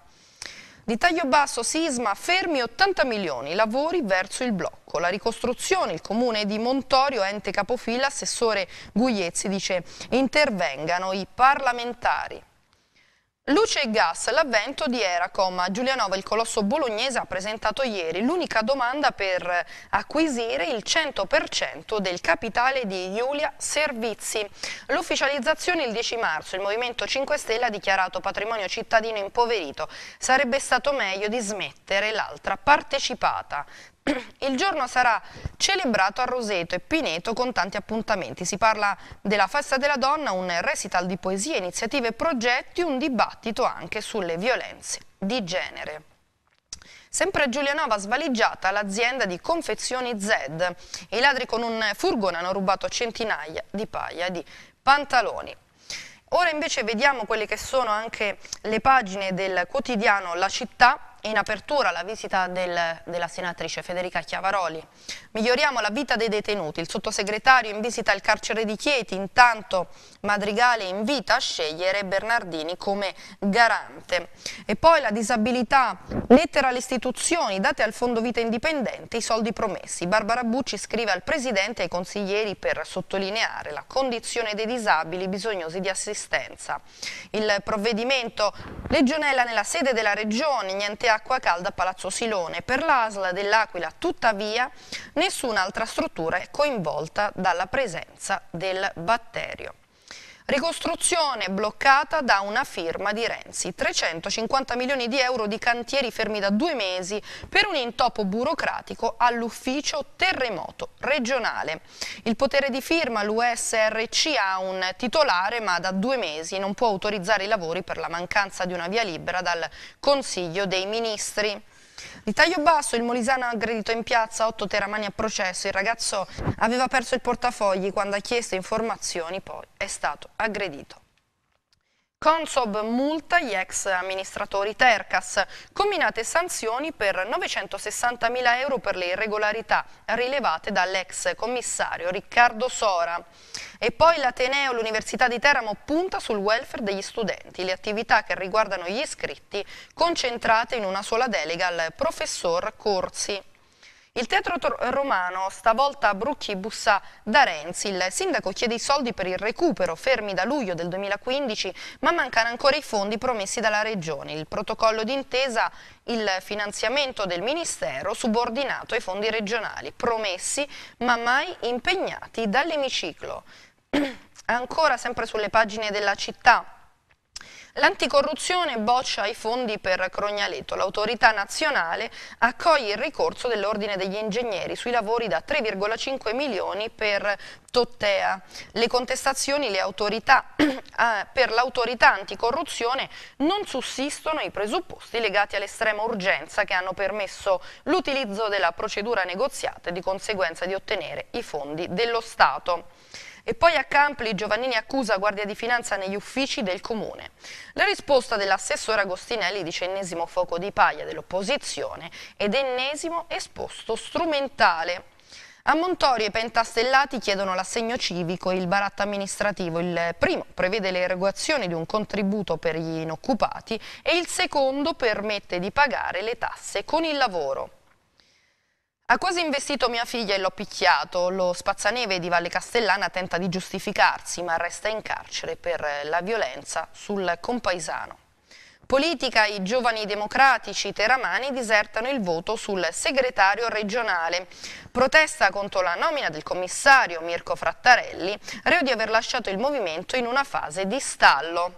Di taglio basso sisma, fermi ottanta milioni, lavori verso il blocco. La ricostruzione, il comune di Montorio, ente capofila, assessore Gugliezzi dice: intervengano i parlamentari. Luce e gas, l'avvento di Eracom. A Giulianova il colosso bolognese ha presentato ieri l'unica domanda per acquisire il cento per cento del capitale di Iulia Servizi. L'ufficializzazione il dieci marzo, il Movimento cinque Stelle ha dichiarato patrimonio cittadino impoverito. Sarebbe stato meglio di smettere l'altra partecipata. Il giorno sarà celebrato a Roseto e Pineto con tanti appuntamenti. Si parla della festa della donna, un recital di poesie, iniziative e progetti, un dibattito anche sulle violenze di genere. Sempre a Giulianova svaligiata l'azienda di confezioni Z. I ladri con un furgone hanno rubato centinaia di paia di pantaloni. Ora invece vediamo quelle che sono anche le pagine del quotidiano La Città. In apertura la visita del, della senatrice Federica Chiavaroli. Miglioriamo la vita dei detenuti. Il sottosegretario in visita al carcere di Chieti. Intanto Madrigale invita a scegliere Bernardini come garante. E poi la disabilità, lettera alle istituzioni, date al Fondo Vita Indipendente, i soldi promessi. Barbara Bucci scrive al Presidente e ai consiglieri per sottolineare la condizione dei disabili bisognosi di assistenza. Il provvedimento Legionella nella sede della Regione, niente acqua calda a Palazzo Silone. Per l'A S L dell'Aquila, tuttavia, nessun'altra struttura è coinvolta dalla presenza del batterio. Ricostruzione bloccata da una firma di Renzi. trecentocinquanta milioni di euro di cantieri fermi da due mesi per un intoppo burocratico all'ufficio terremoto regionale. Il potere di firma, l'U S R C, ha un titolare, ma da due mesi non può autorizzare i lavori per la mancanza di una via libera dal Consiglio dei Ministri. Di taglio basso, il molisano aggredito in piazza, otto teramani a processo. Il ragazzo aveva perso il portafogli quando ha chiesto informazioni, poi è stato aggredito. Consob multa gli ex amministratori Tercas, combinate sanzioni per novecentosessantamila euro per le irregolarità rilevate dall'ex commissario Riccardo Sora. E poi l'Ateneo, l'Università di Teramo, punta sul welfare degli studenti, le attività che riguardano gli iscritti concentrate in una sola delega al professor Corsi. Il Teatro Romano, stavolta a Brucchi bussa da Renzi. Il sindaco chiede i soldi per il recupero, fermi da luglio del duemilaquindici, ma mancano ancora i fondi promessi dalla Regione. Il protocollo d'intesa, il finanziamento del Ministero subordinato ai fondi regionali, promessi ma mai impegnati dall'emiciclo. Ancora sempre sulle pagine della Città. L'anticorruzione boccia i fondi per Crognaletto. L'autorità nazionale accoglie il ricorso dell'Ordine degli Ingegneri sui lavori da tre virgola cinque milioni per Tottea. Le contestazioni le autorità, eh, per l'autorità anticorruzione non sussistono i presupposti legati all'estrema urgenza che hanno permesso l'utilizzo della procedura negoziata e di conseguenza di ottenere i fondi dello Stato. E poi a Campli Giovannini accusa Guardia di Finanza negli uffici del Comune. La risposta dell'assessore Agostinelli dice ennesimo fuoco di paglia dell'opposizione ed ennesimo esposto strumentale. A Montorio i pentastellati chiedono l'assegno civico e il baratto amministrativo. Il primo prevede l'erogazione di un contributo per gli inoccupati e il secondo permette di pagare le tasse con il lavoro. Ha quasi investito mia figlia e l'ho picchiato. Lo spazzaneve di Valle Castellana tenta di giustificarsi ma resta in carcere per la violenza sul compaesano. Politica, i giovani democratici teramani disertano il voto sul segretario regionale. Protesta contro la nomina del commissario Mirko Frattarelli, reo di aver lasciato il movimento in una fase di stallo.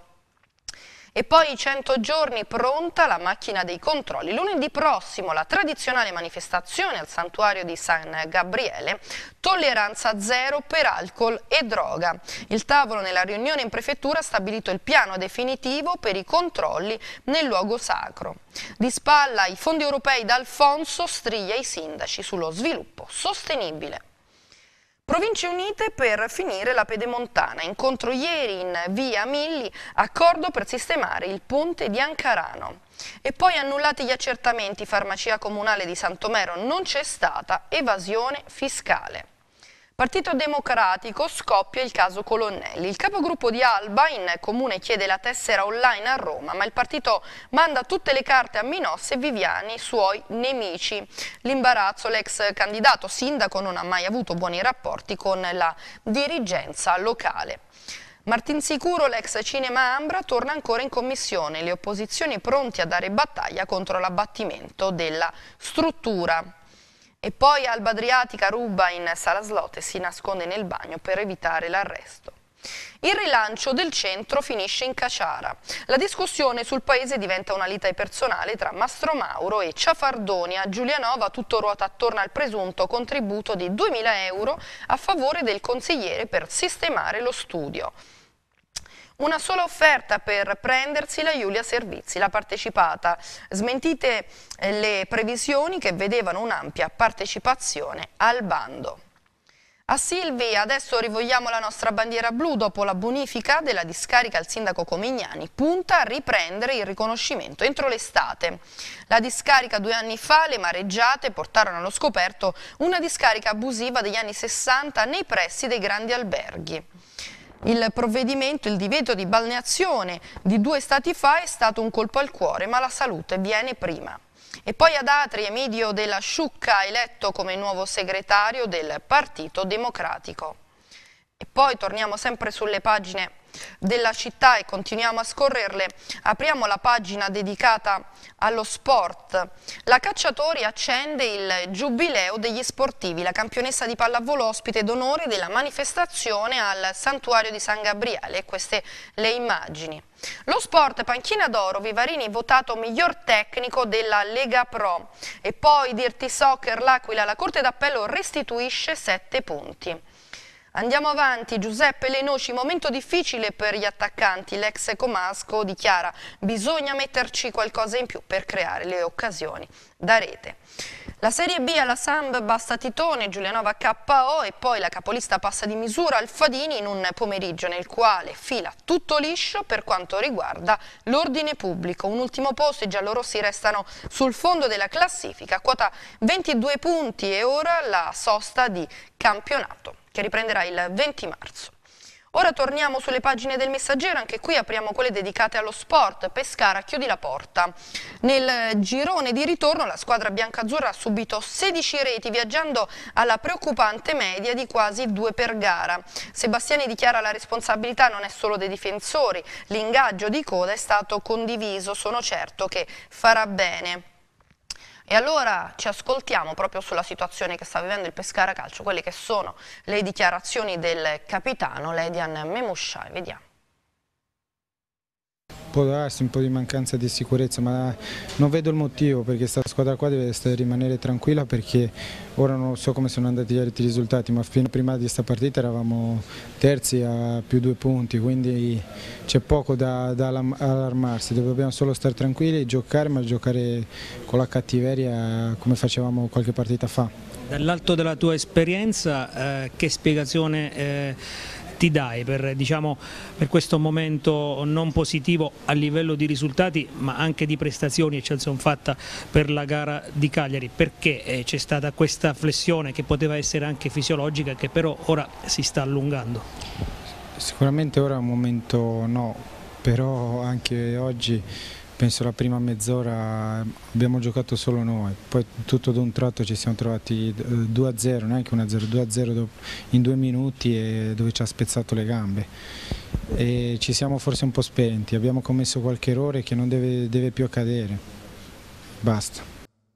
E poi i cento giorni pronta la macchina dei controlli. Lunedì prossimo la tradizionale manifestazione al santuario di San Gabriele, tolleranza zero per alcol e droga. Il tavolo nella riunione in prefettura ha stabilito il piano definitivo per i controlli nel luogo sacro. Di spalla i fondi europei d'Alfonso striglia i sindaci sullo sviluppo sostenibile. Province Unite per finire la pedemontana, incontro ieri in via Milli, accordo per sistemare il ponte di Ancarano. E poi annullati gli accertamenti, farmacia comunale di Santomero non c'è stata, evasione fiscale. Partito Democratico, scoppia il caso Colonnelli. Il capogruppo di Alba in comune chiede la tessera online a Roma, ma il partito manda tutte le carte a Minos e Viviani, suoi nemici. L'imbarazzo, l'ex candidato sindaco non ha mai avuto buoni rapporti con la dirigenza locale. Martinsicuro, l'ex Cinema Ambra, torna ancora in commissione. Le opposizioni pronti a dare battaglia contro l'abbattimento della struttura. E poi Alba Adriatica ruba in sala slot e si nasconde nel bagno per evitare l'arresto. Il rilancio del centro finisce in caciara. La discussione sul paese diventa una lite personale tra Mastro Mauro e Ciafardoni. A Giulianova tutto ruota attorno al presunto contributo di duemila euro a favore del consigliere per sistemare lo studio. Una sola offerta per prendersi la Giulia Servizi, la partecipata. Smentite le previsioni che vedevano un'ampia partecipazione al bando. A Silvi adesso rivogliamo la nostra bandiera blu dopo la bonifica della discarica al sindaco Comignani. Punta a riprendere il riconoscimento entro l'estate. La discarica due anni fa, le mareggiate portarono allo scoperto una discarica abusiva degli anni sessanta nei pressi dei grandi alberghi. Il provvedimento, il divieto di balneazione di due stati fa è stato un colpo al cuore, ma la salute viene prima. E poi ad Atri, Emidio della Sciucca, eletto come nuovo segretario del Partito Democratico. E poi torniamo sempre sulle pagine della città e continuiamo a scorrerle. Apriamo la pagina dedicata allo sport. La Cacciatori accende il giubileo degli sportivi. La campionessa di pallavolo ospite d'onore della manifestazione al santuario di San Gabriele. Queste le immagini. Lo sport, panchina d'oro, Vivarini votato miglior tecnico della Lega Pro. E poi Dirty Soccer, l'Aquila, la Corte d'Appello restituisce sette punti. Andiamo avanti, Giuseppe Lenoci, momento difficile per gli attaccanti, l'ex Comasco dichiara bisogna metterci qualcosa in più per creare le occasioni da rete. La Serie B alla Samb basta Titone, Giulianova K O e poi la capolista passa di misura Alfadini in un pomeriggio nel quale fila tutto liscio per quanto riguarda l'ordine pubblico. Un ultimo posto, i giallorossi restano sul fondo della classifica, quota ventidue punti e ora la sosta di campionato che riprenderà il venti marzo. Ora torniamo sulle pagine del Messaggero, anche qui apriamo quelle dedicate allo sport. Pescara chiudi la porta. Nel girone di ritorno la squadra biancazzurra ha subito sedici reti, viaggiando alla preoccupante media di quasi due per gara. Sebastiani dichiara la responsabilità non è solo dei difensori, l'ingaggio di coda è stato condiviso, sono certo che farà bene. E allora ci ascoltiamo proprio sulla situazione che sta vivendo il Pescara Calcio, quelle che sono le dichiarazioni del capitano Ledian Memushai. Vediamo. può darsi un po' di mancanza di sicurezza, ma non vedo il motivo, perché questa squadra qua deve rimanere tranquilla, perché ora non so come sono andati gli altri risultati, ma fino prima di questa partita eravamo terzi a più due punti, quindi c'è poco da, da allarmarsi, dobbiamo solo stare tranquilli, giocare, ma giocare con la cattiveria come facevamo qualche partita fa. Dall'alto della tua esperienza, eh, che spiegazione eh, ti dai per, diciamo, per questo momento non positivo a livello di risultati, ma anche di prestazioni che sono fatta per la gara di Cagliari? Perché eh, c'è stata questa flessione che poteva essere anche fisiologica, che però ora si sta allungando? Sicuramente ora è un momento no, però anche oggi penso la prima mezz'ora abbiamo giocato solo noi, poi tutto d'un tratto ci siamo trovati due a zero, neanche uno a zero, due a zero in due minuti, e dove ci ha spezzato le gambe e ci siamo forse un po' spenti, abbiamo commesso qualche errore che non deve, deve più accadere, basta.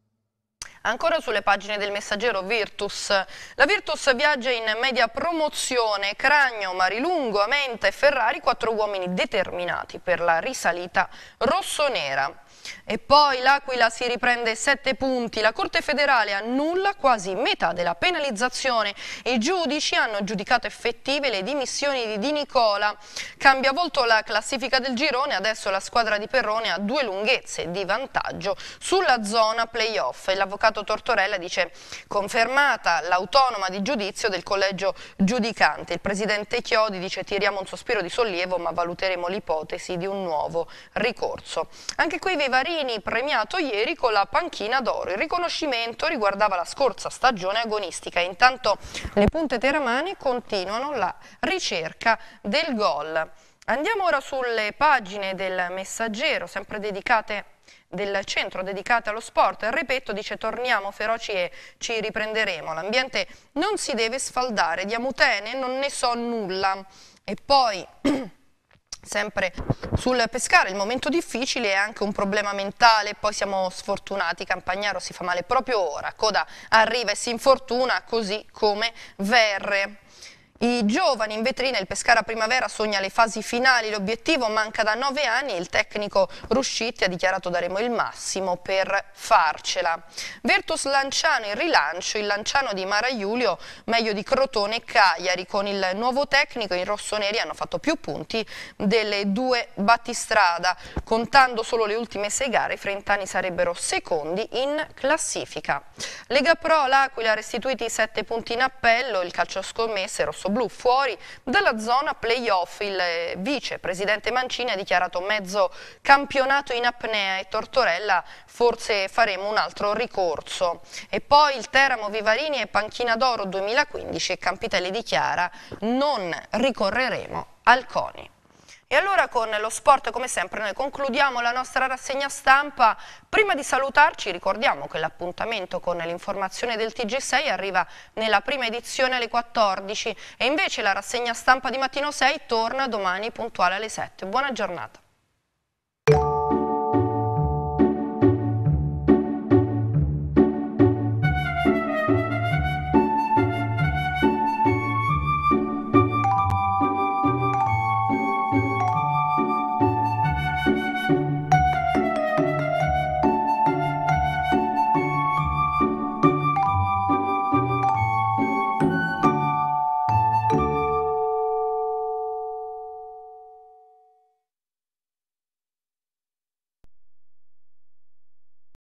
Ancora sulle pagine del Messaggero Virtus. La Virtus viaggia in media promozione, Cragno, Marilungo, Amenta e Ferrari, quattro uomini determinati per la risalita rossonera. E poi l'Aquila si riprende sette punti, la Corte federale annulla quasi metà della penalizzazione, i giudici hanno giudicato effettive le dimissioni di Di Nicola. Cambia volto la classifica del girone, adesso la squadra di Perrone ha due lunghezze di vantaggio sulla zona playoff e l'avvocato Tortorella dice confermata l'autonoma di giudizio del collegio giudicante. Il presidente Chiodi dice tiriamo un sospiro di sollievo, ma valuteremo l'ipotesi di un nuovo ricorso. Anche qui Vivarini premiato ieri con la panchina d'oro. Il riconoscimento riguardava la scorsa stagione agonistica. Intanto le punte teramane continuano la ricerca del gol. Andiamo ora sulle pagine del Messaggero, sempre dedicate del centro dedicate allo sport. Il Repetto dice torniamo feroci e ci riprenderemo. L'ambiente non si deve sfaldare. Di Amutene non ne so nulla. E poi sempre sul Pescara il momento difficile è anche un problema mentale, poi siamo sfortunati, Campagnaro si fa male proprio ora, Coda arriva e si infortuna così come Verre. I giovani in vetrina, il Pescara Primavera sogna le fasi finali, l'obiettivo manca da nove anni e il tecnico Ruscitti ha dichiarato daremo il massimo per farcela. Virtus Lanciano in rilancio, il Lanciano di Mara Iulio meglio di Crotone e Cagliari, con il nuovo tecnico i rossoneri hanno fatto più punti delle due battistrada, contando solo le ultime sei gare i frentani sarebbero secondi in classifica. Lega Pro, l'Aquila ha restituiti sette punti in appello, il calcio scommesse rosso blu fuori dalla zona playoff. Il vice presidente Mancini ha dichiarato mezzo campionato in apnea e Tortorella forse faremo un altro ricorso. E poi il Teramo, Vivarini e panchina d'oro duemilaquindici e Campitelli dichiara non ricorreremo al CONI. E allora con lo sport come sempre noi concludiamo la nostra rassegna stampa. Prima di salutarci ricordiamo che l'appuntamento con l'informazione del T G sei arriva nella prima edizione alle quattordici e invece la rassegna stampa di Mattino sei torna domani puntuale alle sette. Buona giornata.